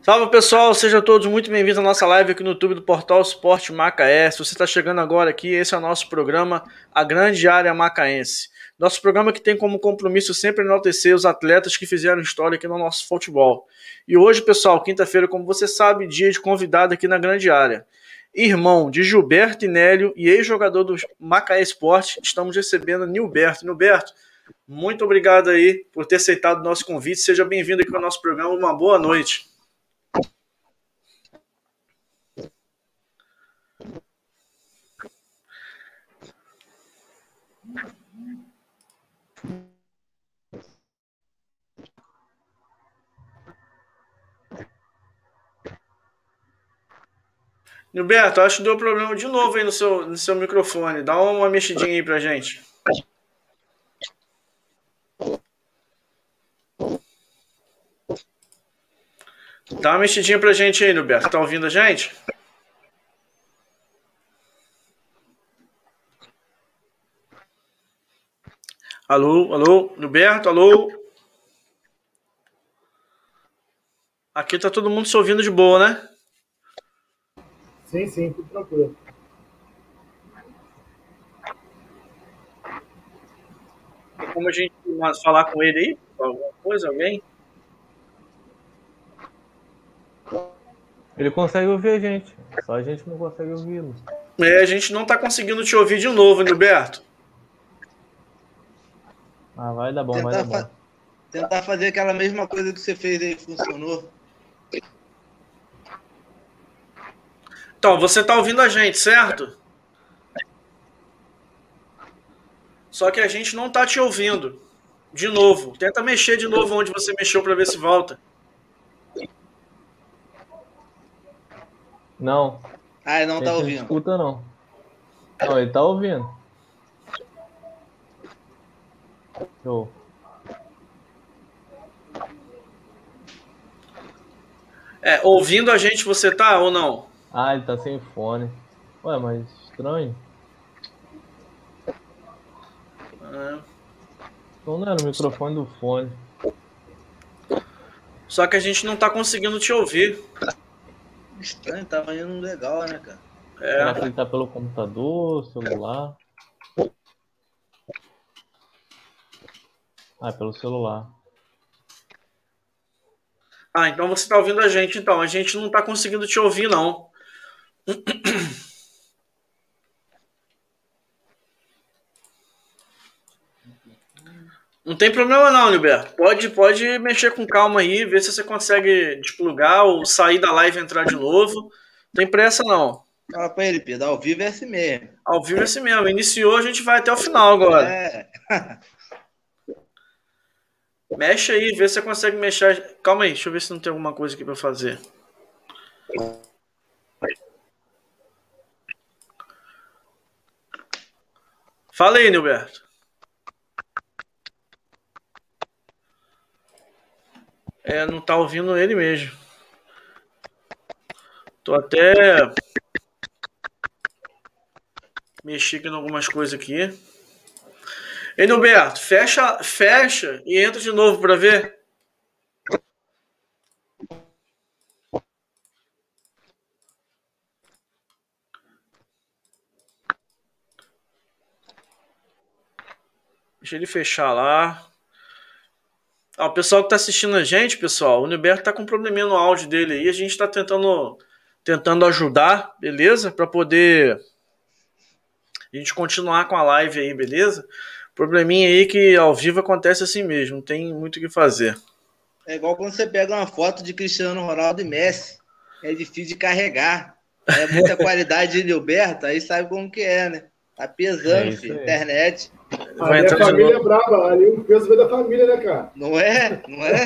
Salve pessoal, sejam todos muito bem-vindos à nossa live aqui no YouTube do Portal Esporte Macaé. Se você está chegando agora aqui, esse é o nosso programa A Grande Área Macaense. Nosso programa que tem como compromisso sempre enaltecer os atletas que fizeram história aqui no nosso futebol. E hoje, pessoal, quinta-feira, como você sabe, dia de convidado aqui na Grande Área. Irmão de Gilberto e Nélio e ex-jogador do Macaé Esporte, estamos recebendo Nilberto. Nilberto, muito obrigado aí por ter aceitado o nosso convite. Seja bem-vindo aqui ao nosso programa. Uma boa noite. Gilberto, acho que deu problema de novo aí no seu microfone. Dá uma mexidinha aí pra gente. Dá uma mexidinha pra gente aí, Gilberto. Tá ouvindo a gente? Alô, alô, Gilberto, alô? Aqui tá todo mundo se ouvindo de boa, né? Sim, tudo tranquilo. Tem como a gente falar com ele aí? Alguma coisa, alguém? Ele consegue ouvir a gente, só a gente não consegue ouvi-lo. A gente não tá conseguindo te ouvir de novo, Gilberto. Ah, vai dar bom, vai dar bom. Tentar fazer aquela mesma coisa que você fez aí, funcionou. Então, você tá ouvindo a gente, certo? Só que a gente não tá te ouvindo. De novo. Tenta mexer de novo onde você mexeu pra ver se volta. Não. Ah, ele não tá ouvindo. Não escuta, não. Não, ele tá ouvindo. Show. Ouvindo a gente você tá ou não? Ah, ele tá sem fone. Ué, mas estranho. Então não era o microfone do fone. Só que a gente não tá conseguindo te ouvir. Estranho, tava indo legal, né, cara? Será que ele tá pelo computador, celular? Ah, pelo celular. Ah, então você tá ouvindo a gente, então. A gente não tá conseguindo te ouvir, não. Não tem problema não, Gilberto. Pode mexer com calma aí, ver se você consegue desplugar ou sair da live e entrar de novo. Não tem pressa não. Fala pra ele, Pedro, ao vivo é assim mesmo. Ao vivo é assim mesmo. Iniciou, a gente vai até o final agora. Mexe aí, vê se você consegue mexer. Calma aí, deixa eu ver se não tem alguma coisa aqui pra fazer. Fala aí, Gilberto. Não tá ouvindo ele mesmo. Tô até mexendo em algumas coisas aqui. Ei, Gilberto, fecha e entra de novo pra ver. Deixa ele fechar lá. O pessoal que tá assistindo a gente, pessoal, o Gilberto tá com um probleminha no áudio dele aí. A gente tá tentando ajudar, beleza? Pra poder a gente continuar com a live aí, beleza? Probleminha aí que ao vivo acontece assim mesmo, não tem muito o que fazer. É igual quando você pega uma foto de Cristiano Ronaldo e Messi. É difícil de carregar. É muita qualidade de Gilberto, aí sabe como que é, né? Tá pesando, filho. Internet. Ali a família é brava, ali o peso veio da família, né, cara? Não é?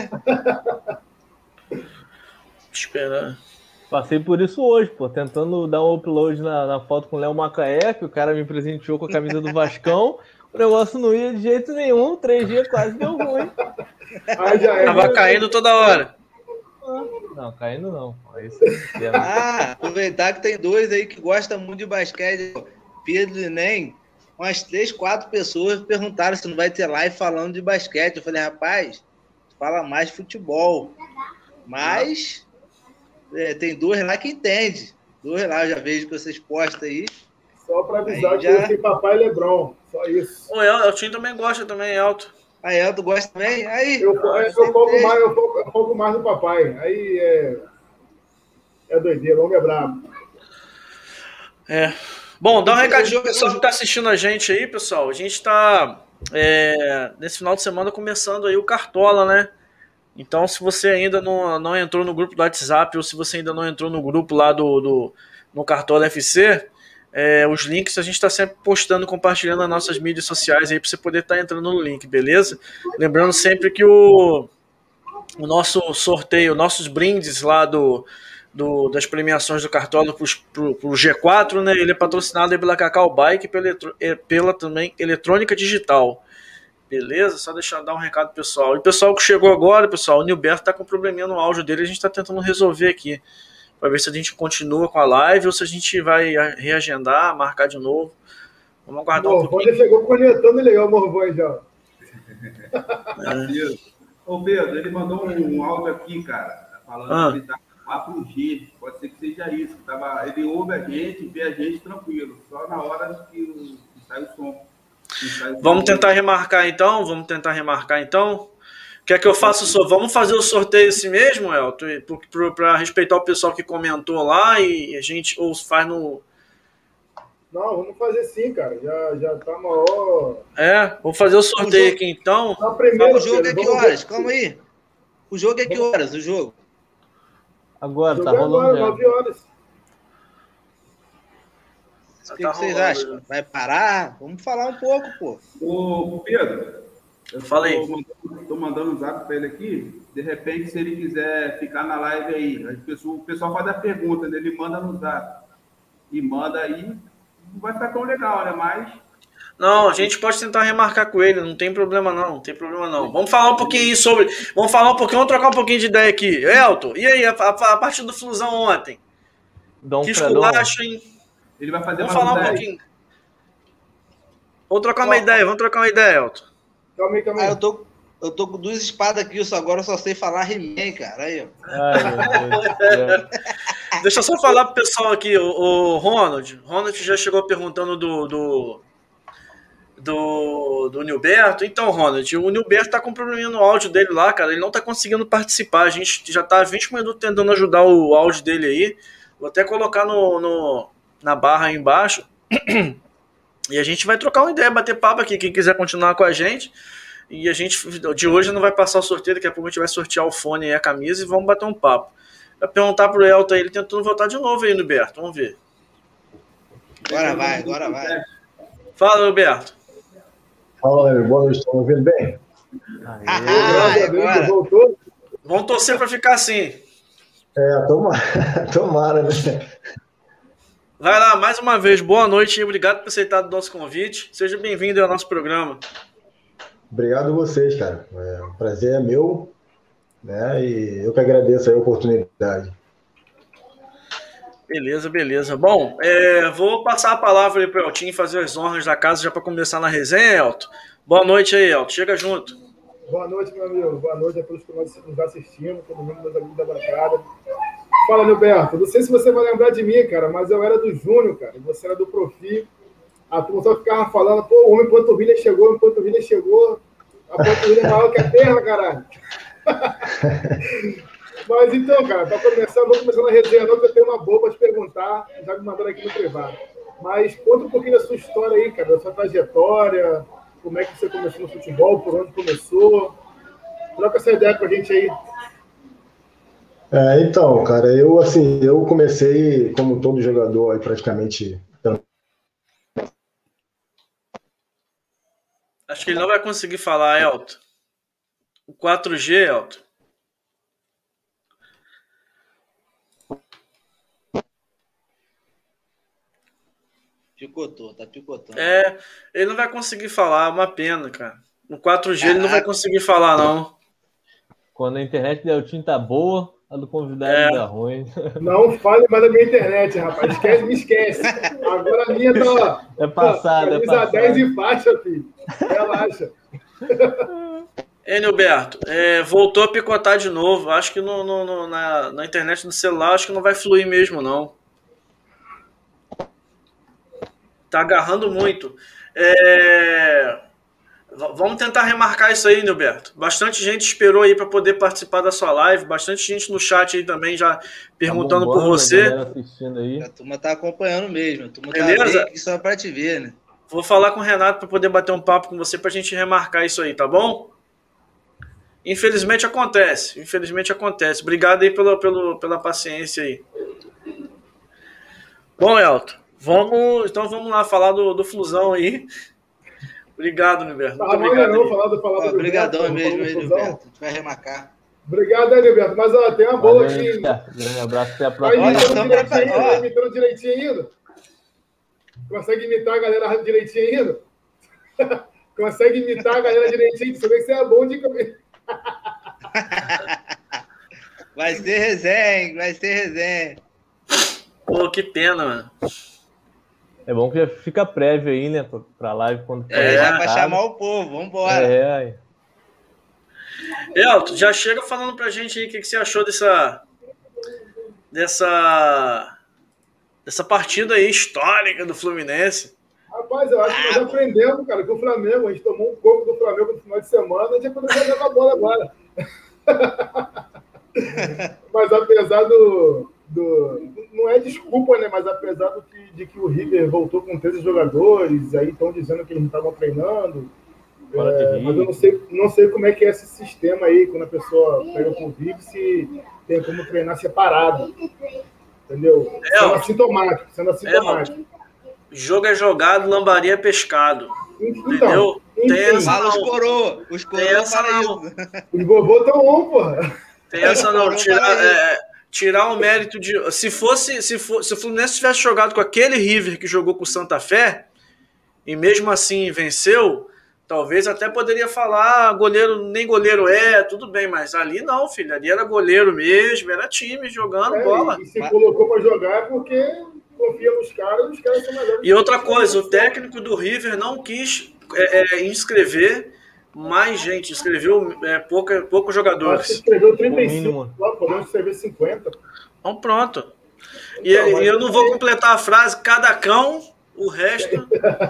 Esperar. Passei por isso hoje, pô, tentando dar um upload na foto com o Léo Macaé, que o cara me presenteou com a camisa do Vascão. O negócio não ia de jeito nenhum, 3G quase deu ruim. Tava caindo toda hora. Não, caindo não. Aproveitar que tem dois aí que gostam muito de basquete, Pedro e Nem. Umas 3, 4 pessoas perguntaram se não vai ter live falando de basquete. Eu falei, rapaz, fala mais de futebol. Mas tem 2 lá que entende. 2 lá, eu já vejo que vocês postam aí. Só para avisar que eu tenho papai Lebron. Só isso. O Elton também gosta também, Elton. A Elton gosta também? Aí, eu foco mais no papai. Aí é doideira, o homem é brabo. Bom, dá um recadinho pro pessoal que tá assistindo a gente aí, pessoal. A gente tá nesse final de semana começando aí o Cartola, né? Então, se você ainda não entrou no grupo do WhatsApp ou se você ainda não entrou no grupo lá no Cartola FC, os links a gente está sempre postando, compartilhando nas nossas mídias sociais aí para você poder estar entrando no link, beleza? Lembrando sempre que o nosso sorteio, nossos brindes lá das premiações do Cartola pro G4, né? Ele é patrocinado pela Cacau Bike e pela também Eletrônica Digital. Beleza? Só dar um recado pessoal. E o pessoal que chegou agora, pessoal, o Nilberto tá com um probleminha no áudio dele, a gente tá tentando resolver aqui. Para ver se a gente continua com a live ou se a gente vai reagendar, marcar de novo. Vamos aguardar um pouquinho. Ele chegou cornetando legal o Morvão já. Ô Pedro, ele mandou um áudio aqui, cara, falando que ele tá com 4G. Pode ser que seja isso. Ele ouve a gente, vê a gente tranquilo. Só na hora que sai o som. Vamos tentar remarcar então? Quer que eu faça Vamos fazer o sorteio assim mesmo, Elton? Para respeitar o pessoal que comentou lá e a gente faz no... Não, vamos fazer sim, cara. Já tá maior... vou fazer o sorteio aqui então. O jogo é que horas? Calma aí. O jogo é que horas? O jogo? Agora, tá rolando. 9 horas. O que vocês acham? Vai parar? Vamos falar um pouco, pô. Ô, Pedro, eu falei. Tô mandando um zap para ele aqui. De repente, se ele quiser ficar na live aí, o pessoal faz a pergunta, né? Ele manda no zap. E manda aí. Não vai ficar tão legal, né? Mas... Não, a gente pode tentar remarcar com ele, não tem problema não. Vamos falar um pouquinho vamos trocar um pouquinho de ideia aqui. Elton, e aí, a partir do Flusão ontem? Que esculacho, hein? Ele vai fazer Vamos falar um pouquinho. Vamos trocar uma ideia, Elton. Calma aí. Eu tô com 2 espadas aqui, agora eu só sei falar He-Man, cara. Aí, ó. Deixa eu só falar pro pessoal aqui, o Ronald. Ronald já chegou perguntando do Nilberto. Então, Ronald, o Nilberto tá com um probleminha no áudio dele lá, cara. Ele não tá conseguindo participar. A gente já tá há 20 minutos tentando ajudar o áudio dele aí. Vou até colocar na barra aí embaixo. E a gente vai trocar uma ideia, bater papo aqui. Quem quiser continuar com a gente. E a gente, de hoje, não vai passar o sorteio. Daqui a pouco a gente vai sortear o fone e a camisa e vamos bater um papo. Vai perguntar pro Elton aí, ele tentando voltar de novo aí, Nilberto. Vamos ver. Agora vai. Fala, Nilberto. Fala, boa noite. Estão me ouvindo bem? Agora. Vamos torcer para ficar assim. Tomara, né? Vai lá, mais uma vez, boa noite e obrigado por ter aceitado o nosso convite. Seja bem-vindo ao nosso programa. Obrigado a vocês, cara. O prazer é meu, né? E eu que agradeço a oportunidade. Beleza. Bom, vou passar a palavra aí para o Eltinho fazer as honras da casa já para começar na resenha, Elton. Boa noite aí, Elton. Chega junto. Boa noite, meu amigo. Boa noite a todos que nos assistindo, todo mundo meus amigos da bancada. Fala, Nilberto. Não sei se você vai lembrar de mim, cara, mas eu era do Júnior, cara. Você era do Profi. A turma só ficava falando, pô, o homem panturrilha chegou. A panturrilha é maior que a perna, caralho. Mas então, cara, para começar, vamos começar na resenha, não, que eu tenho uma boa para te perguntar, já me mandaram aqui no privado. Mas conta um pouquinho da sua história aí, cara, da sua trajetória, como é que você começou no futebol, por onde começou. Troca essa ideia com a gente aí. Então, cara, eu comecei como todo jogador aí praticamente. Acho que ele não vai conseguir falar, Elton. O 4G, Elton. Tá picotando. Ele não vai conseguir falar, é uma pena, cara. No 4G ele não vai conseguir falar, não. Quando a internet do Eltinho tá boa, a do convidado tá ruim. Não fale mais da minha internet, rapaz. Me esquece. Agora a minha tá... É passada. Camisa 10 e faixa, filho. Relaxa. Nilberto, voltou a picotar de novo. Acho que na internet do celular acho que não vai fluir mesmo, não. Tá agarrando muito. Vamos tentar remarcar isso aí, Nilberto. Bastante gente esperou aí para poder participar da sua live. Bastante gente no chat aí também já perguntando por você. Aí. A turma tá acompanhando mesmo. A turma Beleza? Tá aqui só para te ver, né? Vou falar com o Renato para poder bater um papo com você para a gente remarcar isso aí, tá bom? Infelizmente acontece. Obrigado aí pela paciência aí. Bom, Elton, vamos lá falar do Flusão aí. Obrigado, Nilberto. Muito obrigado. Obrigadão mesmo, Nilberto. A gente vai remarcar. Obrigado, Nilberto. Mas tem uma boa aqui. Grande abraço, até a próxima. Tá imitando direitinho ainda? Consegue imitar a galera direitinho ainda? Consegue imitar a galera direitinho? Você vê que você é bom de comer. Vai ser resenha. Pô, que pena, mano. É bom que já fica prévio aí, né? Pra live quando for. Pra chamar o povo, vambora. Elton, já chega falando pra gente aí o que você achou dessa partida aí histórica do Fluminense. Rapaz, eu acho que nós aprendemos, cara, com o Flamengo. A gente tomou um pouco do Flamengo no final de semana, a gente vai poder jogar a bola agora. Mas apesar não é desculpa, né? Mas apesar de que o River voltou com 13 jogadores, aí estão dizendo que eles não estavam treinando. Mas eu não sei como é que é esse sistema aí, quando a pessoa pega o Covid, se tem como treinar separado. Entendeu? Sendo assintomático. Jogo é jogado, lambaria é pescado. Entendeu? Fala os coroa. Os coroa para isso. Os vovô estão on, porra. Tem essa não. Tirar o mérito de... Se o Fluminense tivesse jogado com aquele River que jogou com o Santa Fé, e mesmo assim venceu, talvez até poderia falar, nem goleiro tudo bem, mas ali não, filho. Ali era goleiro mesmo, era time jogando bola. E se colocou para jogar é porque confia nos caras, os caras são melhores. E outra coisa, o técnico do River não quis inscrever mais gente, inscreveu poucos jogadores. Acho que escreveu 35, podemos escrever 50. Então pronto. E eu não vou completar a frase, cada cão, o resto...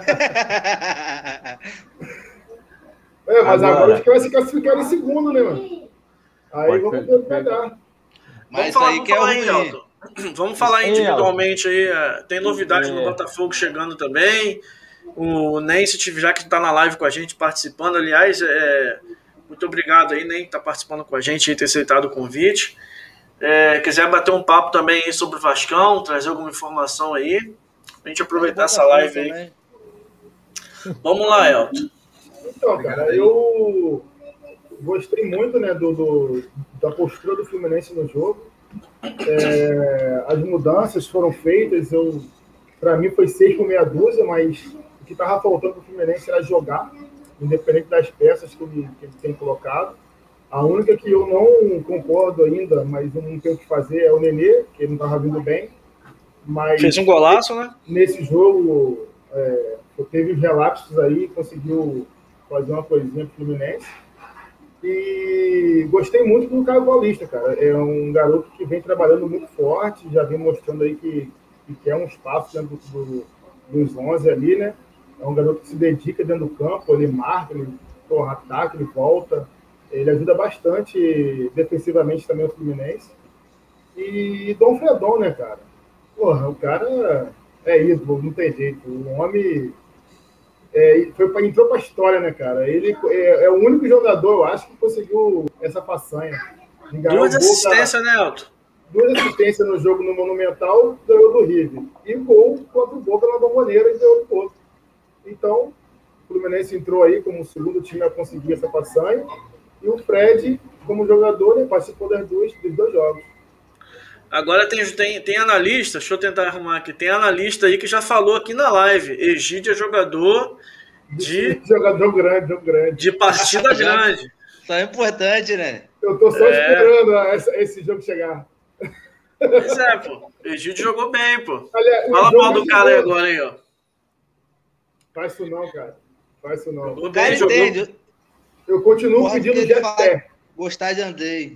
mas agora acho que vai se classificar em segundo, né, mano? Aí vamos ver o que vai dar. Mas aí que é ruim. Vamos falar individualmente aí. Tem novidade no Botafogo chegando também. O Nance, já que está na live com a gente participando, aliás, muito obrigado aí, Ney, que está participando com a gente e ter aceitado o convite. Quiser bater um papo também aí sobre o Vascão, trazer alguma informação aí, a gente aproveitar essa live aí. Também. Vamos lá, Elton. Então, cara, eu gostei muito, né, da postura do Fluminense no jogo. As mudanças foram feitas, para mim foi 6 por meia dúzia, mas o que estava faltando para o Fluminense era jogar, independente das peças que ele tem colocado. A única que eu não concordo ainda, mas eu não tenho o que fazer, é o Nenê, que ele não estava vindo bem. Mas fez um golaço, né? Nesse jogo, teve os relapsos aí, conseguiu fazer uma coisinha pro Fluminense. E gostei muito do Caio Paulista, cara. É um garoto que vem trabalhando muito forte, já vem mostrando aí que quer um espaço dentro dos 11 ali, né? É um garoto que se dedica dentro do campo, ele marca, ele ataca, ele volta. Ele ajuda bastante defensivamente também o Fluminense. E Dom Fredon, né, cara? Porra, o cara é isso, não tem jeito. O homem entrou pra história, né, cara? Ele é o único jogador, eu acho, que conseguiu essa façanha. 2 assistências, né, Elton? 2 assistências no jogo no Monumental, ganhou do River. E gol contra o Boca na Bombonera e ganhou do outro. Então, o Fluminense entrou aí como o segundo time a conseguir essa façanha. E o Fred, como jogador, né, participou dos 2 jogos. Agora tem analista, deixa eu tentar arrumar aqui, tem analista aí que já falou aqui na live, Egídio é jogador jogador grande. De partida grande. Isso é importante, né? Eu tô só esperando esse jogo chegar. Pois pô. Egídio jogou bem, pô. Aliás, fala mal do cara aí agora, aí, ó. Faz isso não, cara. Faz isso não. O cara entende. Eu continuo Pode pedindo que ele Jet fala- Pé. Gostar de Andrei.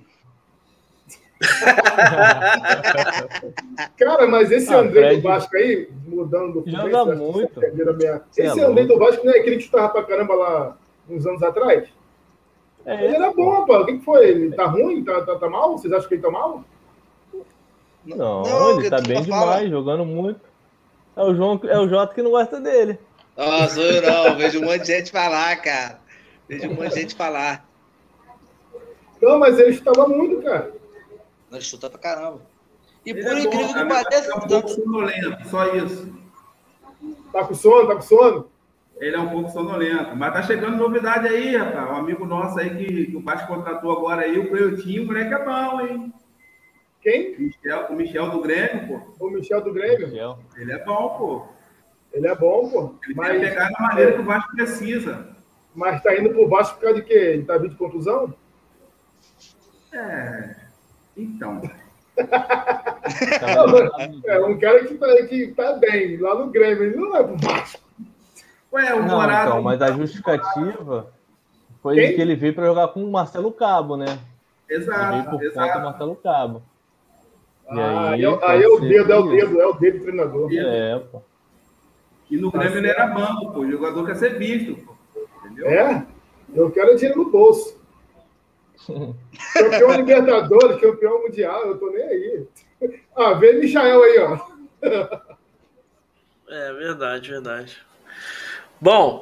Cara, mas esse Ah, Andrei Fred do Vasco aí, mudando do joga acho que muito. vocês perderam a minha- Cê é Esse Andrei louco. do Vasco não é aquele que chutava pra caramba lá uns anos atrás? Ele era bom, pô. O que foi? Ele tá ruim? Tá mal? Vocês acham que ele tá mal? Não, ele que tá tu bem fala. demais, jogando muito. É o Jota que não gosta dele. Não, sou eu não. Vejo um monte de gente falar, cara. Vejo um monte de gente falar. Não, mas ele chutava muito, cara. Não, ele chuta pra caramba. E Ele por é incrível bom, que cara, pareça, é um pouco sonolento, só isso. Tá com sono, tá com sono? Ele é um pouco sonolento. Mas tá chegando novidade aí, rapaz. Um amigo nosso aí que o Vasco contratou agora aí, o Cleutinho, o moleque é bom, hein? Quem? O Michel do Grêmio, pô. O Michel do Grêmio? Michel. Ele é bom, pô. Ele é bom, pô. Ele vai pegar da maneira que o Vasco precisa. Mas tá indo pro Vasco por causa de quê? Ele tá vindo de contusão? Então. É um cara que tá bem lá no Grêmio. Ele não é pro Vasco. Ué, o Não, Morado. então, mas a justificativa foi Quem? que ele veio pra jogar com o Marcelo Cabo, né? Ele veio Exato, por conta do exato. Marcelo Cabo. E Aí é pode o ser dedo, por isso. é o dedo do treinador. Pô. E no Grêmio ele era banco, pô. O jogador quer ser visto, pô. Entendeu? É? Eu quero dinheiro no bolso. Campeão Libertadores, campeão mundial, eu tô nem aí. Ah, vem Michael aí, ó. É verdade, verdade. Bom,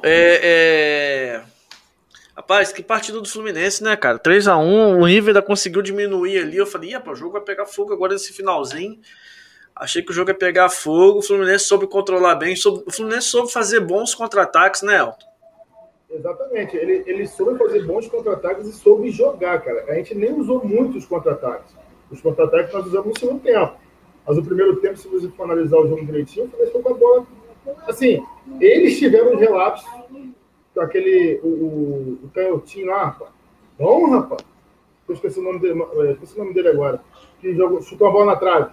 rapaz, que partida do Fluminense, né, cara? 3-1, o River ainda conseguiu diminuir ali. Eu falei, o jogo vai pegar fogo agora nesse finalzinho. Achei que o jogo ia pegar fogo. O Fluminense soube controlar bem. O Fluminense soube fazer bons contra-ataques, né, Elton? Exatamente. Ele soube fazer bons contra-ataques e soube jogar, cara. A gente nem usou muito os contra-ataques. Os contra-ataques nós usamos no segundo tempo. Mas no primeiro tempo, se você for analisar o jogo direitinho, o Fluminense foi com a bola. Assim, eles tiveram os relapsos com aquele. O canhotinho lá, rapaz. Bom, rapaz. Eu esqueci o nome dele agora. Que chutou a bola na trave.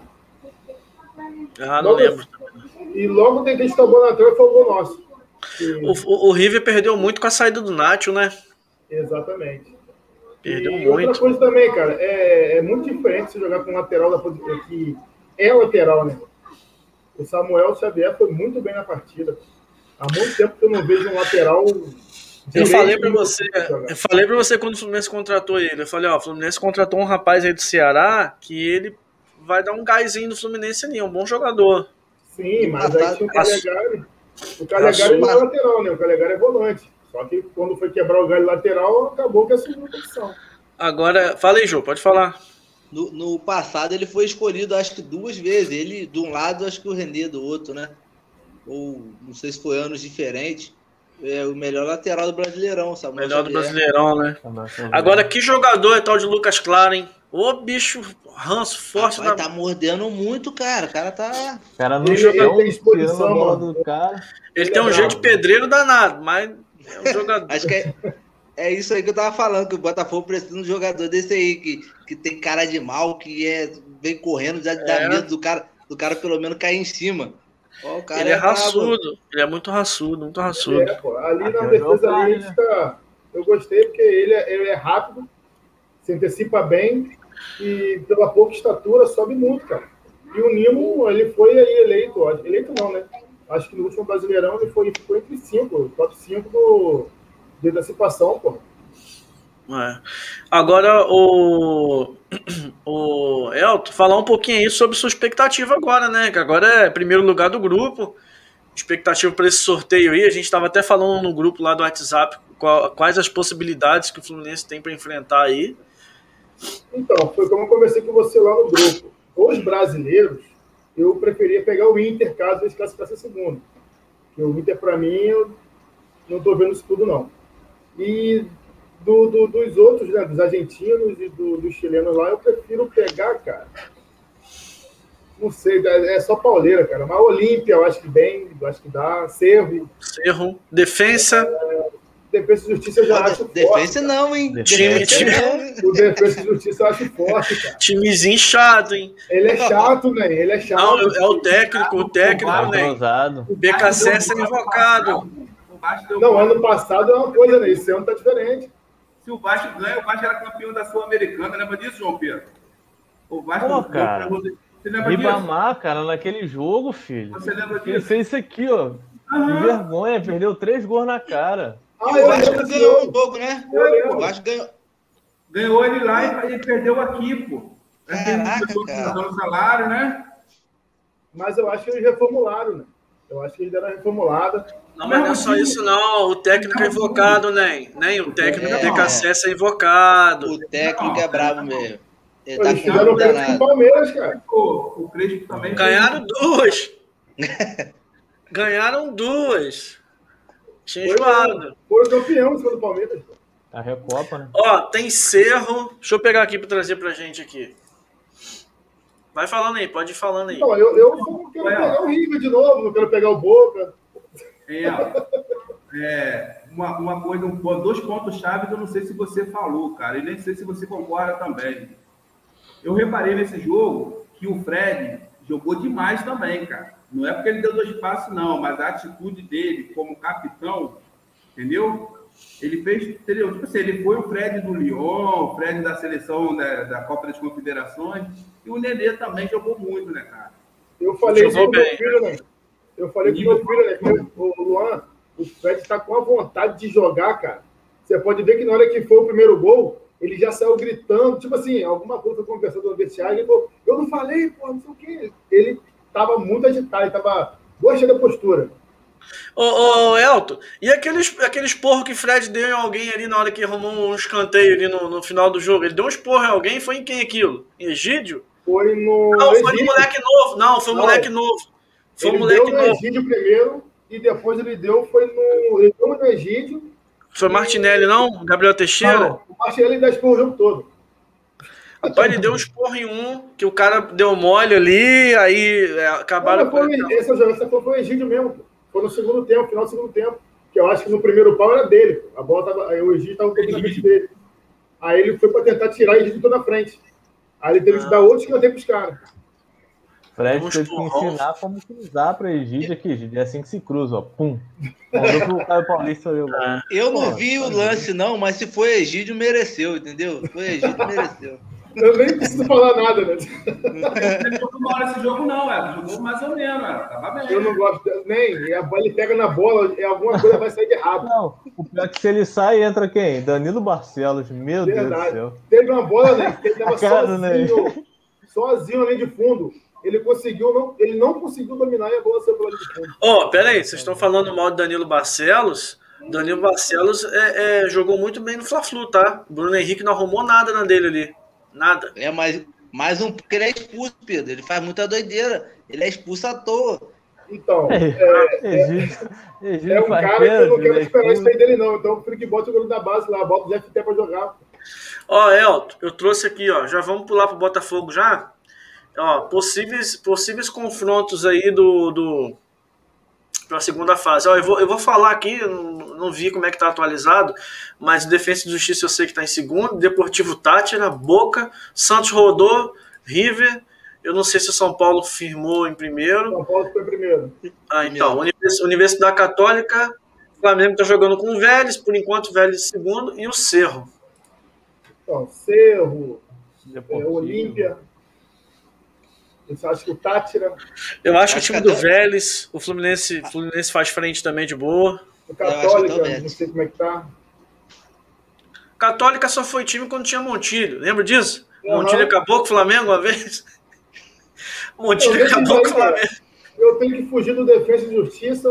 Ah, não lembro. E logo tentei chutar a bola na trave e foi o gol nosso. O River perdeu muito com a saída do Nacho, né? Exatamente. Perdeu e muito. outra coisa também, cara, é muito diferente você jogar com um lateral da posição que é lateral, né? O Samuel Xavier foi muito bem na partida. Há muito tempo que eu não vejo um lateral. Eu falei pra você quando o Fluminense contratou ele. Eu falei, o Fluminense contratou um rapaz aí do Ceará que ele vai dar um gásinho no Fluminense ali, um bom jogador. Sim, mas aí tinha o Calegari. O Calegari não é lateral, né? O Calegari é volante. Só que quando foi quebrar o galho lateral, acabou que assumiu a posição. Agora, fala aí, Jô, pode falar. No passado ele foi escolhido acho que 2 vezes. Ele de um lado, acho que o René do outro, né? Ou não sei se foi anos diferentes. É o melhor lateral do Brasileirão, Samuel Melhor do Xavier. Brasileirão, né? Agora, que jogador é tal de Lucas Claro, hein? Ô, bicho, ranço forte. Tá mordendo muito, cara. O cara tá... O cara não ele tem exposição, a bola mano. do cara. Ele tem um jeito de pedreiro danado, mas é um jogador. Acho que é isso aí que eu tava falando, que o Botafogo precisa de um jogador desse aí, que tem cara de mal, que vem correndo, já dá medo do cara pelo menos cair em cima. Ó, o cara ele é raçudo, ele é muito raçudo, pô. Ali na defesa ali, a gente tá... Eu gostei porque ele é rápido, se antecipa bem e pela pouca estatura sobe muito, cara. E o Nimo, ele foi aí eleito não, né? Acho que no último Brasileirão ele ficou entre 5, top 5 de antecipação, pô. Agora, o Elton, falar um pouquinho aí sobre sua expectativa agora, né? Que agora é primeiro lugar do grupo. Expectativa para esse sorteio aí. A gente estava até falando no grupo lá do WhatsApp quais as possibilidades que o Fluminense tem para enfrentar aí. Então, foi como eu conversei com você lá no grupo. Os brasileiros, eu preferia pegar o Inter caso eles classificassem segundo. Porque o Inter, para mim, eu não estou vendo isso tudo, não. E dos outros, né, dos argentinos e dos chilenos lá, eu prefiro pegar, cara. Não sei, é só pauleira, cara. Mas Olímpia, eu acho que dá. Cerro. Defensa. Defesa e Justiça eu já acho forte. Defensa não, hein? O Defesa e Justiça eu acho forte, cara. Timezinho chato, hein? Ele é chato, né? Ele é chato. Não, é o técnico, né? O BKC é invocado. Não, ano passado é uma coisa, né? Esse ano tá diferente. Se o Vasco ganha, o Vasco era campeão da Sul-Americana. Lembra disso, João Pedro? O Vasco Pô, cara. Você lembra Ribamar, cara, naquele jogo, filho. Você lembra disso? Ele fez isso aqui, ó. Que vergonha, perdeu 3 gols na cara. O Vasco ganhou um jogo, né? O Vasco ganhou. Ganhou ele lá e ele perdeu aqui, pô. Caraca, cara. Dando salário, né? Mas eu acho que eles reformularam, né? Eu acho que eles deram uma reformulada. Não, mas não é só isso, não. O técnico é invocado, nem. O técnico tem que acesso é invocado. O técnico é brabo mesmo. Ele Eles tá fizeram com o Crespo com o Palmeiras, cara. O Crespo também. Ganharam 2. Ganharam 2. Tinha enjoado. Foi o campeão em cima do Palmeiras. A Recopa, né? Ó, tem Cerro. Deixa eu pegar aqui pra trazer pra gente aqui. Vai falando aí, pode ir falando aí. Não, eu não quero pegar o River de novo, não quero pegar o Boca. Uma coisa, 2 pontos-chave que eu não sei se você falou, cara, e nem sei se você concorda também. Eu reparei nesse jogo que o Fred jogou demais também, cara. Não é porque ele deu 2 passes, não, mas a atitude dele como capitão, entendeu? Ele fez, entendeu? Tipo assim, ele foi o Fred do Lyon, o Fred da seleção da Copa das Confederações, e o Nenê também jogou muito, né, cara? Eu falei isso pro meu filho, né? Eu falei pro meu filho, né? O Luan, o Fred tá com a vontade de jogar, cara. Você pode ver que na hora que foi o primeiro gol, ele já saiu gritando, tipo assim, alguma coisa conversando no vestiário, ele falou, eu não falei, pô, não sei o quê. Ele tava muito agitado, ele tava gostando da postura. Ô, Elton, e aqueles porros que Fred deu em alguém ali na hora que arrumou um escanteio ali no final do jogo? Ele deu uns porros em alguém, foi em quem aquilo? Em Egídio? Foi no... Não, foi no moleque novo. Não, foi um moleque novo. Foi um moleque novo. Ele deu no Egídio primeiro, e depois ele deu no Egídio. Foi Martinelli, não? Gabriel Teixeira? Não, o Martinelli ainda expôs o jogo todo. Rapaz, ele deu um esporro em um, que o cara deu mole ali, aí acabaram... Essa foi o Egídio mesmo, pô. Foi no segundo tempo, final do segundo tempo. Que eu acho que no primeiro pau era dele. A bola tava. Aí o Egídio estava um pouquinho na frente dele. Aí ele foi para tentar tirar o Egídio toda na frente. Aí ele teve que dar outro escanteio pros caras. Fred teve que ensinar como cruzar para Egídio aqui, Egídio. É assim que se cruza, ó. Pum. Mandou pro Caio Paulista. Eu não vi o lance, não, mas se foi Egídio, mereceu, entendeu? Foi Egídio, mereceu. Eu nem preciso falar nada, né? Ele não jogou mal nesse jogo, não, jogou mais ou menos, tava bem. Eu não gosto, nem. Ele pega na bola, alguma coisa vai sair de errado. Não, o pior é que se ele sai, entra quem? Danilo Barcelos, meu Deus do céu. Teve uma bola, né? Que ele tava sozinho ali de fundo. Ele não conseguiu dominar e a bola saiu pela linha de fundo. Pera aí, vocês estão falando mal de Danilo Barcelos? Danilo Barcelos jogou muito bem no Fla-Flu, tá? O Bruno Henrique não arrumou nada na dele ali. Nada. Mais um, porque ele é expulso, Pedro. Ele faz muita doideira. Ele é expulso à toa. Então, é um cara que eu não quero esperar isso aí dele, não. Então, eu prefiro que bote o goleiro da base lá, bota o Jeff até pra jogar. Elton, eu trouxe aqui, já vamos pular pro Botafogo já? Possíveis confrontos aí para a segunda fase. Eu vou falar aqui, não vi como é que tá atualizado, mas o Defensa e Justiça eu sei que tá em segundo, Deportivo Táchira, Boca, Santos rodou, River, eu não sei se o São Paulo firmou em primeiro. São Paulo foi em primeiro. Então, Universidade Católica, Flamengo tá jogando com o Vélez, por enquanto o Vélez em segundo, e o Cerro. Então, Cerro, Olímpia. Você acha que o Táchira? Eu acho que o time do Vélez, o Fluminense faz frente também de boa. O Católica, não sei como é que tá. Católica só foi time quando tinha Montilho, lembra disso? Montilho acabou com o Flamengo uma vez. Montilho acabou com o Flamengo. Eu tenho que fugir do Defensa e Justiça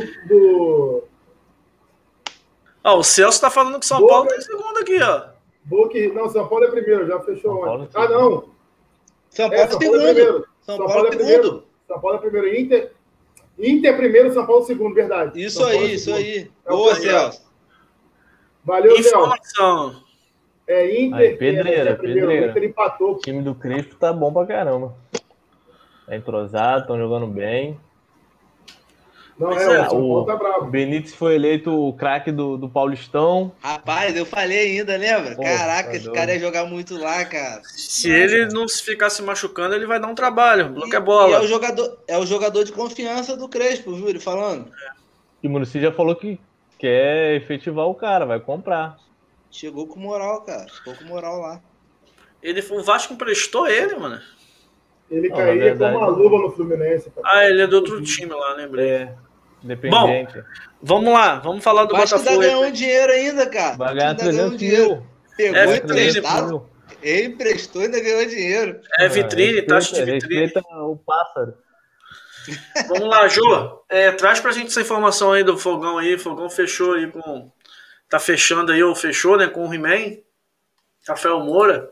o Celso tá falando que o São Paulo tá em segundo aqui, ó. Não, São Paulo é primeiro, já fechou ontem. Não. São Paulo é segundo. São Paulo é primeiro. São Paulo é primeiro. Inter primeiro, São Paulo segundo, verdade. Isso aí. Boa, Celso. Valeu, informação. Celso. Inter. Pedreira. O Inter empatou. O time do Crespo tá bom pra caramba. Tá entrosado, estão jogando bem. O Benítez foi eleito o craque do Paulistão. Rapaz, eu falei ainda, lembra? Caraca, esse cara ia jogar muito lá, cara. Se ele não ficar se machucando, ele vai dar um trabalho. Bloqueia a bola. E é o jogador de confiança do Crespo, viu? Ele falando. E o Muricy já falou que quer efetivar o cara, vai comprar. Chegou com moral, cara. Chegou com moral lá. O Vasco emprestou ele, mano. Ele Não, na caía verdade, com uma luva no Fluminense. Ah, ele é do outro time lá, lembrei. É, independente. Vamos lá, vamos falar do O Vasco Botafogo. ainda ganhou um dinheiro ainda, cara. Vai O ganhar time ainda ganhou 300 mil. Pegou É, emprestado. Ele emprestou e ainda ganhou dinheiro. É vitrine, taxa de vitrine. Respeita o pássaro. Vamos lá, Jô. Traz pra gente essa informação aí do Fogão aí. Fogão fechou aí com... Tá fechando aí, ou fechou, né? Com o He-Man. Rafael Moura.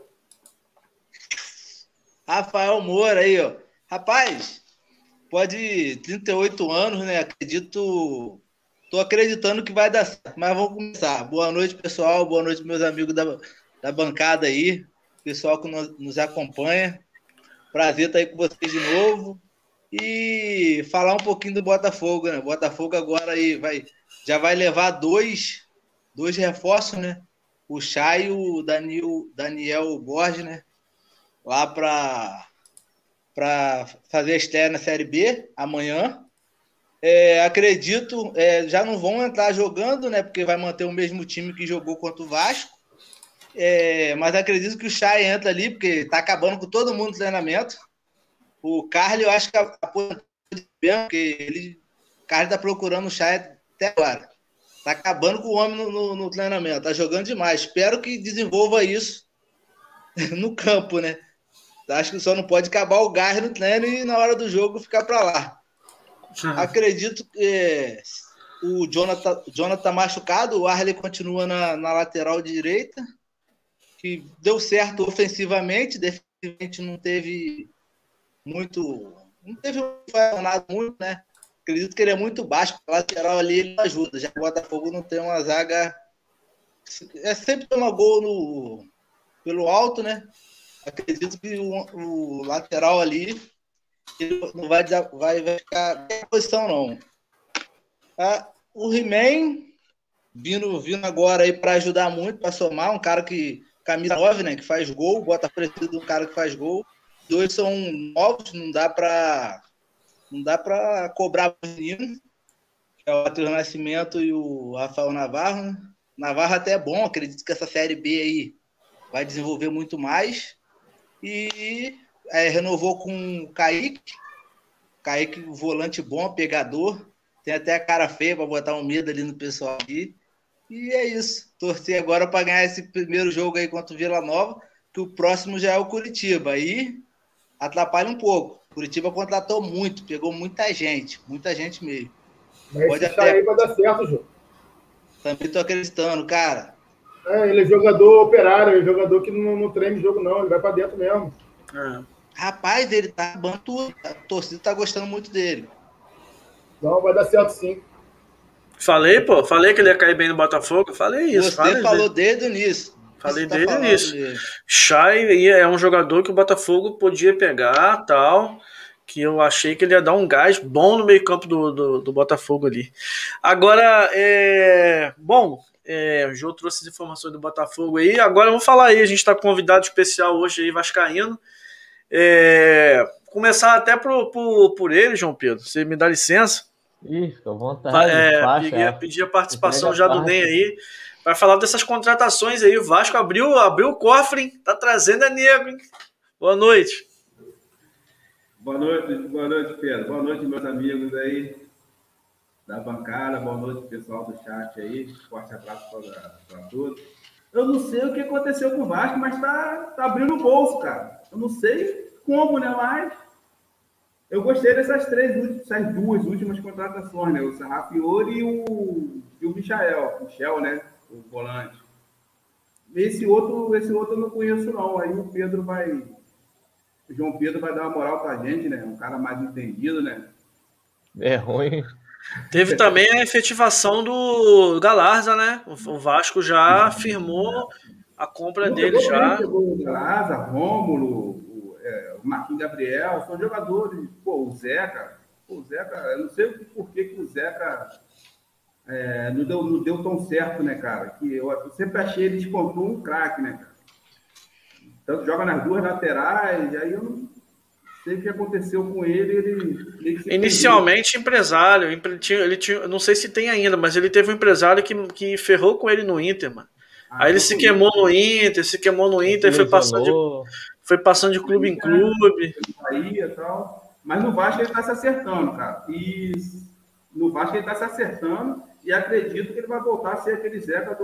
Rafael Moura aí, ó. Rapaz, pode 38 anos, né? Tô acreditando que vai dar certo, mas vamos começar. Boa noite, pessoal. Boa noite, meus amigos da bancada aí. Pessoal que nos acompanha. Prazer estar aí com vocês de novo. E falar um pouquinho do Botafogo, né? O Botafogo agora aí já vai levar dois reforços, né? O Chay e o Daniel Borges, né? Lá para fazer a estreia na Série B amanhã. Acredito, já não vão entrar jogando, né? Porque vai manter o mesmo time que jogou contra o Vasco. Mas acredito que o Chay entra ali, porque tá acabando com todo mundo no treinamento. O Carly, eu acho que aposentou bem, porque o Carly tá procurando o Chay até agora. Tá acabando com o homem no treinamento, tá jogando demais. Espero que desenvolva isso no campo, né? Acho que só não pode acabar o gás no treino e na hora do jogo ficar para lá. Acredito que o Jonathan tá machucado, o Arley continua na lateral direita, que deu certo ofensivamente, defensivamente não teve nada muito, né? Acredito que ele é muito baixo, a lateral ali ele não ajuda, já que o Botafogo não tem uma zaga, sempre toma gol pelo alto, né? Acredito que o lateral ali ele não vai ficar em posição, não. O He-Man vindo agora aí para ajudar muito, para somar, um cara que camisa 9, né, que faz gol, bota parecido de um cara que faz gol. Dois são novos, não dá para cobrar o menino, que é o Matheus Nascimento e o Rafael Navarro, né? Navarro até é bom, acredito que essa Série B aí vai desenvolver muito mais. E renovou com o Kaique, volante bom, pegador, tem até a cara feia para botar um medo ali no pessoal aqui. E é isso, torcer agora para ganhar esse primeiro jogo aí contra o Vila Nova, que o próximo já é o Curitiba, aí atrapalha um pouco. Curitiba contratou muito, pegou muita gente mesmo. Mas pode esse aí vai dar certo, Jô. Também tô acreditando, cara. Ele é jogador operário, é jogador que não treina jogo, não. Ele vai pra dentro mesmo. Rapaz, ele tá acabando tudo. A torcida tá gostando muito dele. Não, vai dar certo sim. Falei que ele ia cair bem no Botafogo. Falei isso. Você falou desde o início. Falei desde o início. Chay é um jogador que o Botafogo podia pegar, tal, que eu achei que ele ia dar um gás bom no meio campo do Botafogo ali. Agora, o Jô trouxe as informações do Botafogo aí. Agora vamos falar aí. A gente está com um convidado especial hoje aí, vascaíno. Começar até por ele, João Pedro. Você me dá licença? Fica à vontade. Pedir a participação já do NEM aí. Vai falar dessas contratações aí. O Vasco abriu o cofre, hein? Tá trazendo a nego, hein? Boa noite. Boa noite, Pedro. Boa noite, meus amigos aí da bancada. Boa noite, pessoal do chat aí. Forte abraço para todos. Eu não sei o que aconteceu com o Vasco, mas tá abrindo o bolso, cara. Eu não sei como, né? Mas eu gostei dessas duas últimas contratações, né? O Sarrafiori e o Michel, né? O volante. Esse outro eu não conheço, não. Aí o João Pedro vai dar uma moral pra gente, né? Um cara mais entendido, né? É ruim. Teve também a efetivação do Galarza, né? O Vasco já firmou a compra dele já. O Galarza, Rômulo, o Marquinhos Gabriel, são jogadores. O Zeca, eu não sei por que o Zeca não deu tão certo, né, cara? Que eu sempre achei ele despontou um craque, né, cara? Tanto joga nas duas laterais, aí eu não sei o que aconteceu com ele. Inicialmente, empresário. Ele tinha, não sei se tem ainda, mas ele teve um empresário que ferrou com ele no Inter, mano. Aí ele se queimou no Inter, e foi passando de clube em clube. Bahia e tal. Mas no Vasco ele está se acertando, cara. E no Vasco ele está se acertando e acredito que ele vai voltar a ser aquele Zeca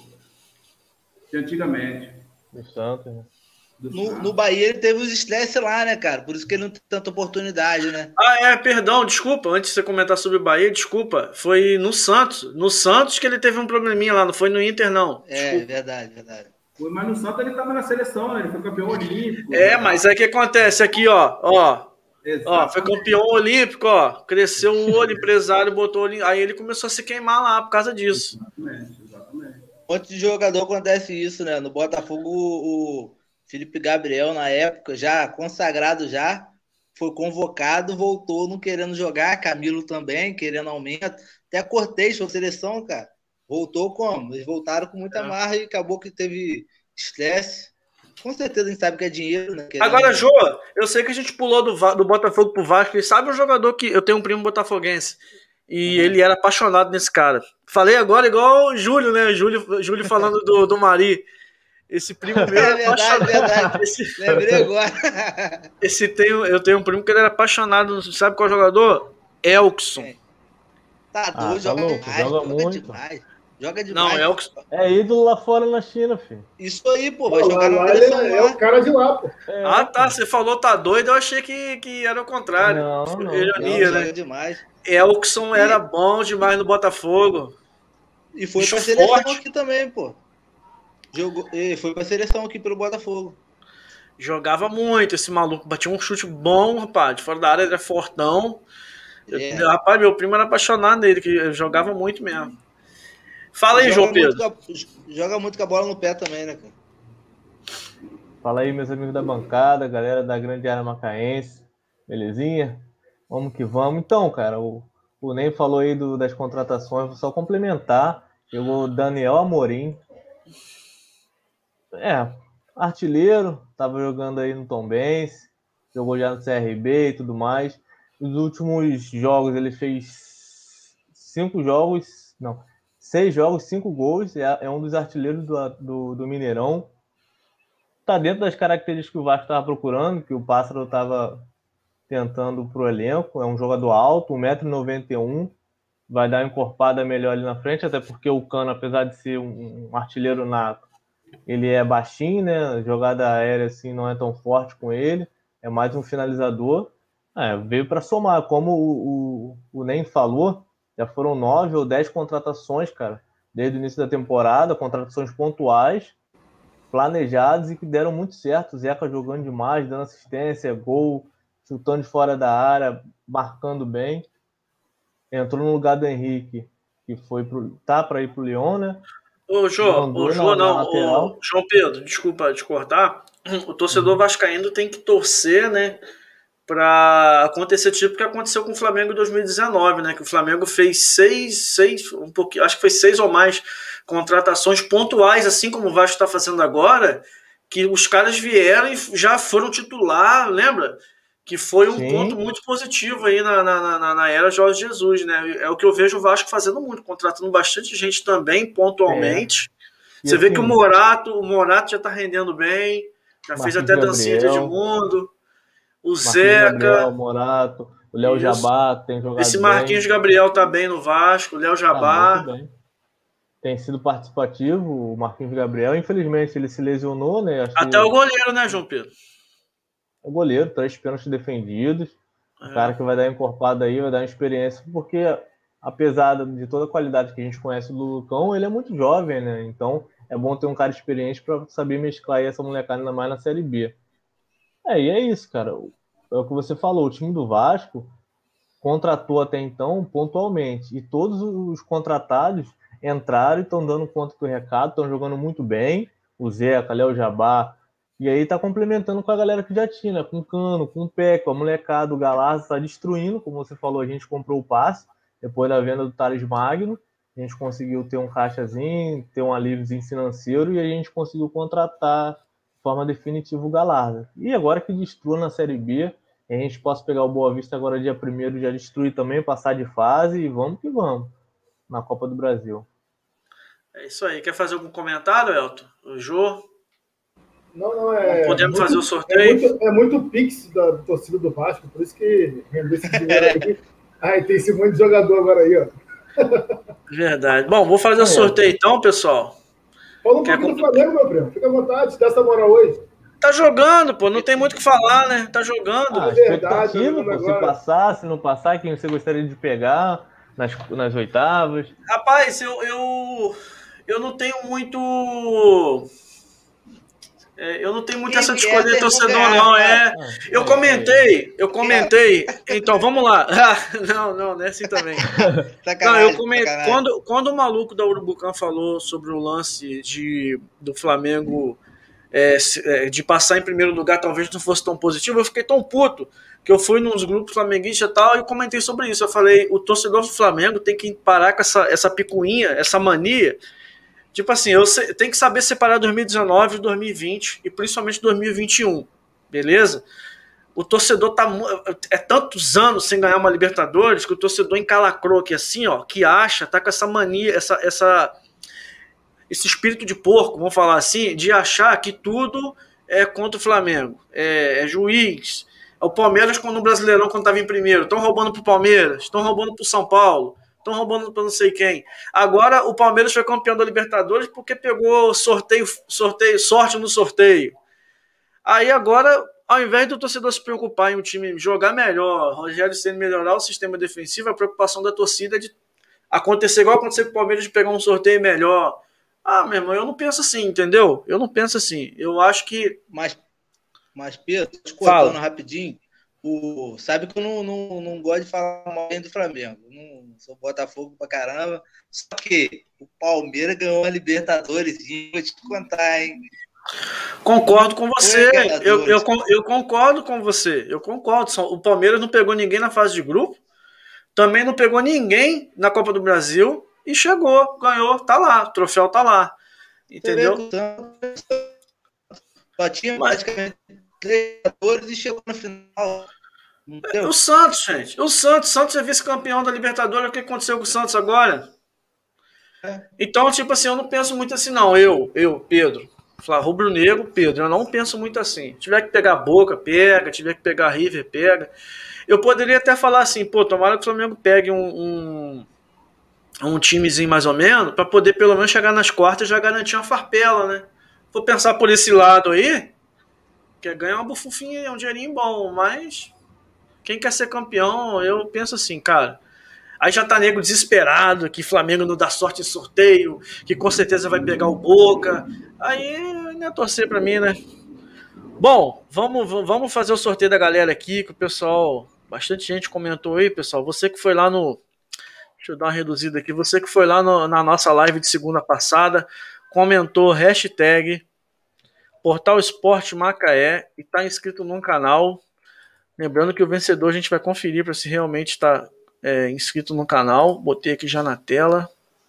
de antigamente. Do Santos, né? No Bahia ele teve os estresse lá, né, cara? Por isso que ele não tem tanta oportunidade, né? Perdão, desculpa. Antes de você comentar sobre o Bahia, desculpa. Foi no Santos. No Santos que ele teve um probleminha lá, não foi no Inter, não. Desculpa. Verdade. Mas no Santos ele estava na seleção, né? Ele foi campeão olímpico. Mas aí o que acontece aqui, ó, foi campeão olímpico, ó. Cresceu o olho, empresário botou olho. Aí ele começou a se queimar lá por causa disso. Exatamente. Um monte de jogador acontece isso, né? No Botafogo, o Felipe Gabriel, na época, já consagrado já, foi convocado, voltou não querendo jogar. Camilo também, querendo aumento. Até Cortez foi seleção, cara. Voltou como? Eles voltaram com muita marra e acabou que teve estresse. Com certeza a gente sabe que é dinheiro, né? Agora, Jô, eu sei que a gente pulou do Botafogo pro Vasco. E sabe um jogador que... Eu tenho um primo botafoguense. E ele era apaixonado nesse cara. Falei agora igual o Júlio, né? Júlio falando do Mari. Esse primo meu é verdade. Lembrei agora. Eu tenho um primo que ele era apaixonado. Sabe qual jogador? Elkson. Tá doido, joga muito. Joga demais. Não, Elkson. É ídolo lá fora na China, filho. Isso aí, pô. Vai jogar na seleção. É o cara de lá, pô. Você falou tá doido. Eu achei que era o contrário. Não. Ironia, né? Joga demais. Elkson era bom demais no Botafogo. E foi pra seleção aqui também, pô. Foi pra seleção aqui pelo Botafogo. Jogava muito esse maluco. Batia um chute bom, rapaz. De fora da área, ele era fortão. Rapaz, meu primo era apaixonado nele, que jogava muito mesmo. Fala aí, João Pedro. Joga muito com a bola no pé também, né, cara? Fala aí, meus amigos da bancada, galera da grande área macaense. Belezinha? Vamos que vamos. Então, cara, o Ney falou aí das contratações. Vou só complementar. Jogou Daniel Amorim. Artilheiro. Tava jogando aí no Tombense. Jogou já no CRB e tudo mais. Nos últimos jogos ele fez 6 jogos, 5 gols. É um dos artilheiros do Mineirão. Tá dentro das características que o Vasco estava procurando, que o Pássaro estava tentando pro elenco. É um jogador alto, 1,91 m. Vai dar uma encorpada melhor ali na frente, até porque o Cano, apesar de ser um artilheiro nato, ele é baixinho, né? A jogada aérea assim, não é tão forte com ele. É mais um finalizador. Veio para somar. Como o Ney falou, já foram 9 ou 10 contratações, cara, desde o início da temporada, contratações pontuais, planejadas e que deram muito certo. O Zeca jogando demais, dando assistência, gol, chutando de fora da área, marcando bem. Entrou no lugar do Henrique, que tá para ir pro Lyon, né? João Pedro, desculpa te cortar. O torcedor vascaíno tem que torcer, né, para acontecer tipo que aconteceu com o Flamengo em 2019, né? Que o Flamengo fez acho que foi 6 ou mais contratações pontuais, assim como o Vasco está fazendo agora, que os caras vieram e já foram titular, lembra? Que foi um ponto muito positivo aí na era Jorge Jesus, né? É o que eu vejo o Vasco fazendo muito, contratando bastante gente também, pontualmente. Você vê que o Morato já tá rendendo bem, já fez até dancinha de Edmundo. O Zeca, Gabriel, Morato, o Léo Jabá tem jogado esse Marquinhos bem. Gabriel tá bem no Vasco, o Léo Jabá. Tem sido participativo o Marquinhos Gabriel. Infelizmente ele se lesionou, né? Até o goleiro, né, João Pedro? O goleiro, 3 pênaltis defendidos. O cara que vai dar encorpada aí, vai dar uma experiência, porque apesar de toda a qualidade que a gente conhece do Lucão, ele é muito jovem, né? Então é bom ter um cara experiente para saber mesclar aí essa molecada, ainda mais na Série B. E é isso, cara. É o que você falou, o time do Vasco contratou até então pontualmente. E todos os contratados entraram e estão dando conta do recado, estão jogando muito bem. O Zeca, Léo Jabá. E aí tá complementando com a galera que já tinha, né? Com o Cano, com o Pé, com a molecada, o Galarza tá destruindo, como você falou, a gente comprou o passe, depois da venda do Thales Magno, a gente conseguiu ter um caixazinho, ter um alíviozinho financeiro e a gente conseguiu contratar de forma definitiva o Galarza. E agora que destrua na Série B, a gente possa pegar o Boa Vista agora dia 1º, já destruir também, passar de fase e vamos que vamos na Copa do Brasil. É isso aí. Quer fazer algum comentário, Elton? O Jô? Não, é. Podemos fazer o sorteio? É muito pix da torcida do Vasco, por isso que rendeu esse dinheiro aí. Ai, tem esse monte de jogador agora aí, ó. Verdade. Bom, vou fazer o sorteio então, pessoal. Fala um pouquinho do Flamengo, meu primo. Fica à vontade, dá essa moral hoje. Tá jogando, pô. Não tem muito o que falar, né? Tá jogando. Ah, expectativa, pô. Se passar, se não passar, quem você gostaria de pegar nas oitavas? Rapaz, eu não tenho muito... eu não tenho muito essa de escolher torcedor, não. Eu comentei. Então, vamos lá. Não é assim também. Sacanagem, quando o maluco da Urubucã falou sobre o lance do Flamengo de passar em primeiro lugar, talvez não fosse tão positivo, eu fiquei tão puto que eu fui nos grupos flamenguistas e tal e comentei sobre isso. Eu falei, o torcedor do Flamengo tem que parar com essa picuinha, essa mania. Tipo assim, tem que saber separar 2019 de 2020 e principalmente 2021, beleza? O torcedor tá tantos anos sem ganhar uma Libertadores que o torcedor encalacrou aqui assim, ó, que acha, tá com essa mania, esse espírito de porco, vamos falar assim, de achar que tudo é contra o Flamengo, é juiz. O Palmeiras, quando o Brasileirão, quando estava em primeiro, estão roubando pro Palmeiras, estão roubando pro São Paulo, estão roubando para não sei quem. Agora o Palmeiras foi campeão da Libertadores porque pegou sorte no sorteio. Aí agora, ao invés do torcedor se preocupar em o time jogar melhor, Rogério Ceni melhorar o sistema defensivo, a preocupação da torcida é de acontecer igual aconteceu com o Palmeiras, de pegar um sorteio melhor. Ah, meu irmão, eu não penso assim, entendeu? Eu não penso assim. Eu acho que... Mas Pedro, te cortando rapidinho, sabe que eu não gosto de falar mal do Flamengo. Não sou Botafogo pra caramba. Só que o Palmeiras ganhou a Libertadores. Vou te contar, hein? Concordo com você. Eu concordo com você. Eu concordo. O Palmeiras não pegou ninguém na fase de grupo. Também não pegou ninguém na Copa do Brasil. E chegou, ganhou, tá lá. O troféu tá lá. Entendeu? Só tinha praticamente 3 jogadores e chegou no final. O Santos, gente. O Santos é vice-campeão da Libertadores. O que aconteceu com o Santos agora? Então, tipo assim, eu não penso muito assim, não. Pedro, falar rubro-negro, Pedro, eu não penso muito assim. Se tiver que pegar Boca, pega. Se tiver que pegar River, pega. Eu poderia até falar assim, pô, tomara que o Flamengo pegue um timezinho mais ou menos, para poder pelo menos chegar nas quartas e já garantir uma farpela, né? Vou pensar por esse lado aí, quer ganhar uma bufufinha, um dinheirinho bom, mas quem quer ser campeão, eu penso assim, cara, aí já tá nego desesperado, que Flamengo não dá sorte em sorteio, que com certeza vai pegar o Boca, aí não é torcer pra mim, né? Bom, vamos fazer o sorteio da galera aqui, que o pessoal, bastante gente comentou aí, pessoal, você que foi lá deixa eu dar uma reduzida aqui, você que foi lá na nossa live de segunda passada, comentou hashtag Portal Esporte Macaé e está inscrito no canal. Lembrando que o vencedor a gente vai conferir para se realmente está inscrito no canal. Botei aqui já na tela.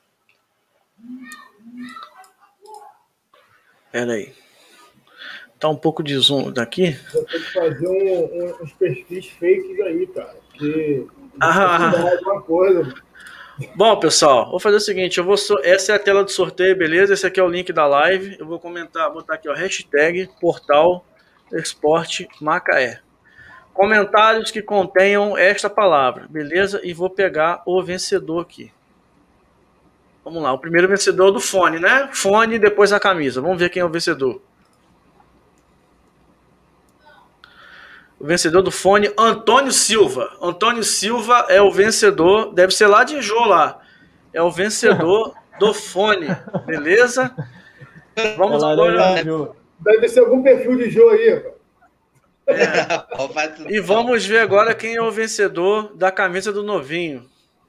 Pera aí. Tá um pouco de zoom daqui. Vou ter que fazer uns perfis fakes aí, cara. Porque alguma coisa. Bom, pessoal, vou fazer o seguinte, essa é a tela do sorteio, beleza? Esse aqui é o link da live. Eu vou botar aqui, ó, hashtag Portal Esporte Macaé. Comentários que contenham esta palavra, beleza? E vou pegar o vencedor aqui. Vamos lá, o primeiro vencedor é do fone, né? Fone e depois a camisa. Vamos ver quem é o vencedor. O vencedor do fone, Antônio Silva. Antônio Silva é o vencedor, deve ser lá de Jô lá. É o vencedor do fone, beleza? Vamos agora. Deve ser algum perfil de Jô aí. E vamos ver agora quem é o vencedor da camisa do novinho.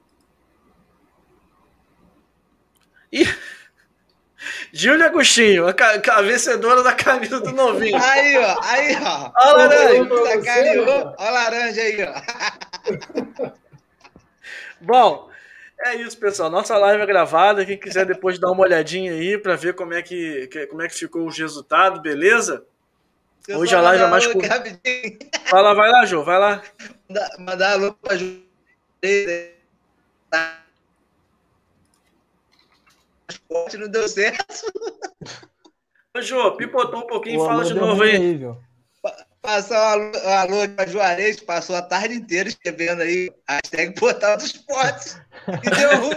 Júlia Agostinho, a vencedora da camisa do novinho. Aí, ó. Olha a laranja aí, ó. Bom, é isso, pessoal. Nossa live é gravada. Quem quiser depois dar uma olhadinha aí para ver como é que ficou os resultados, beleza? Hoje a live é mais curta. Vai lá, Jô, vai lá. Mandar alô pra Jô. esporte, não deu certo. Ô, Jô, pipotou um pouquinho, O fala alô de deu novo ruim aí. João. Passou um alô para Juarez, passou a tarde inteira escrevendo aí, hashtag Portal do Esporte. E deu ruim.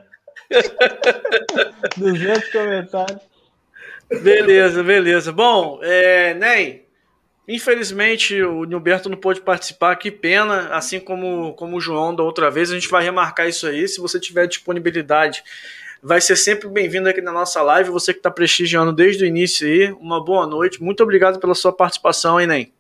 200 comentários. Beleza. Bom, Ney, infelizmente o Nilberto não pôde participar, que pena, assim como o João da outra vez, a gente vai remarcar isso aí, se você tiver disponibilidade, vai ser sempre bem-vindo aqui na nossa live, você que está prestigiando desde o início aí, uma boa noite, muito obrigado pela sua participação, hein, Ney?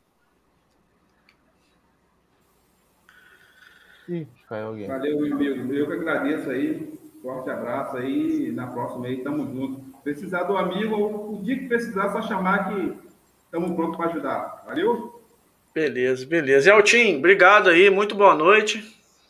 Ih, caiu alguém. Valeu, meu amigo. Eu que agradeço aí. Forte abraço aí. Na próxima aí, tamo junto. Precisar do amigo, o dia que precisar, só chamar que estamos prontos para ajudar. Valeu? Beleza. Eltim, obrigado aí, muito boa noite.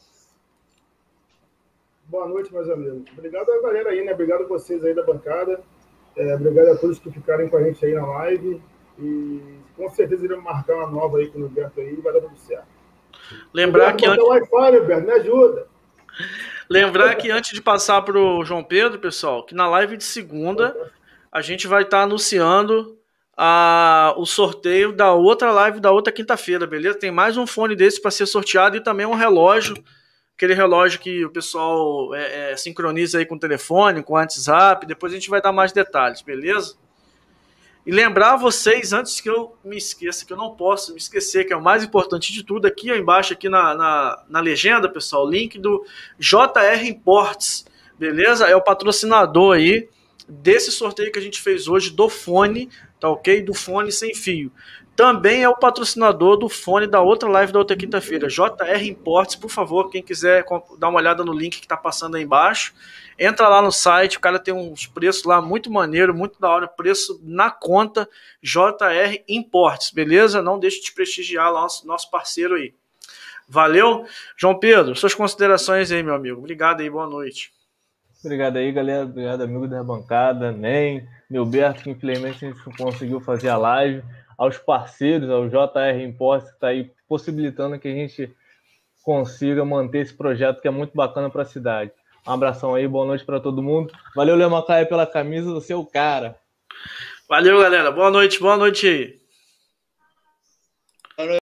Boa noite, meus amigos. Obrigado a galera aí, né? Obrigado a vocês aí da bancada. Obrigado a todos que ficarem com a gente aí na live. E com certeza iremos marcar uma nova aí com o Roberto aí e vai dar tudo certo. Lembrar Roberto, que bota o Wi-Fi, Roberto, me ajuda. Lembrar que antes de passar para o João Pedro, pessoal, que na live de segunda a gente vai estar anunciando o sorteio da outra live da outra quinta-feira, beleza? Tem mais um fone desse para ser sorteado e também um relógio, aquele relógio que o pessoal sincroniza aí com o telefone, com o WhatsApp. Depois a gente vai dar mais detalhes, beleza? E lembrar vocês, antes que eu me esqueça, que eu não posso me esquecer, que é o mais importante de tudo, aqui embaixo, aqui na legenda, pessoal, o link do JR Imports, beleza? É o patrocinador aí desse sorteio que a gente fez hoje do fone, tá ok? Do fone sem fio. Também é o patrocinador do fone da outra live da outra quinta-feira, JR Imports. Por favor, quem quiser dar uma olhada no link que tá passando aí embaixo, entra lá no site, o cara tem uns preços lá muito maneiro, muito da hora, preço na conta, JR Imports, beleza? Não deixe de prestigiar lá nosso parceiro aí. Valeu? João Pedro, suas considerações aí, meu amigo. Obrigado aí, boa noite. Obrigado aí, galera. Obrigado, amigo da bancada, Nem, Nilberto, que infelizmente a gente não conseguiu fazer a live. Aos parceiros, ao JR Imports, que está aí possibilitando que a gente consiga manter esse projeto que é muito bacana para a cidade. Um abração aí, boa noite para todo mundo. Valeu, Léo Macaé, pela camisa do seu cara. Valeu, galera. Boa noite aí.